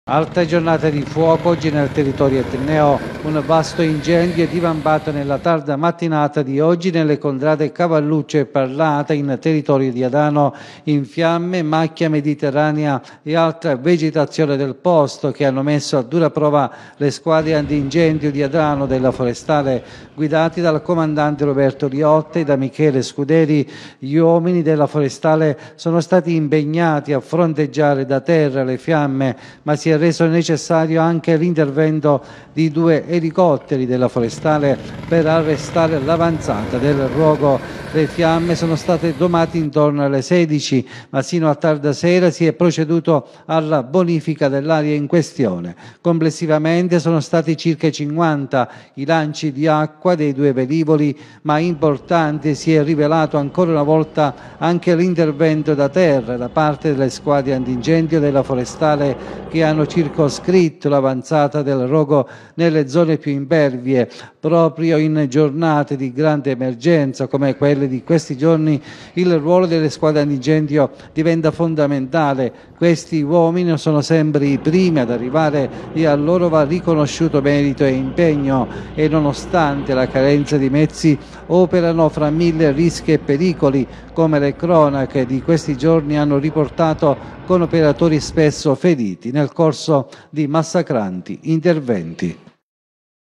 Altre giornate di fuoco oggi nel territorio etneo, un vasto incendio è divampato nella tarda mattinata di oggi nelle contrade Cavalluccio e Parlata in territorio di Adano, in fiamme, macchia mediterranea e altra vegetazione del posto che hanno messo a dura prova le squadre antincendio di Adano della Forestale guidati dal comandante Roberto Liotta e da Michele Scuderi. Gli uomini della Forestale sono stati impegnati a fronteggiare da terra le fiamme, ma si è reso necessario anche l'intervento di 2 elicotteri della Forestale per arrestare l'avanzata del rogo. Le fiamme sono state domate intorno alle 16, ma sino a tarda sera si è proceduto alla bonifica dell'area in questione. Complessivamente sono stati circa 50 i lanci di acqua dei 2 velivoli, ma importante si è rivelato ancora una volta anche l'intervento da terra da parte delle squadre antincendio della Forestale che hanno circoscritto l'avanzata del rogo nelle zone più impervie. Proprio in giornate di grande emergenza come quelle di questi giorni il ruolo delle squadre antincendio diventa fondamentale. Questi uomini sono sempre i primi ad arrivare e a loro va riconosciuto merito e impegno e nonostante la carenza di mezzi operano fra mille rischi e pericoli, come le cronache di questi giorni hanno riportato, con operatori spesso feriti nel corso di massacranti interventi.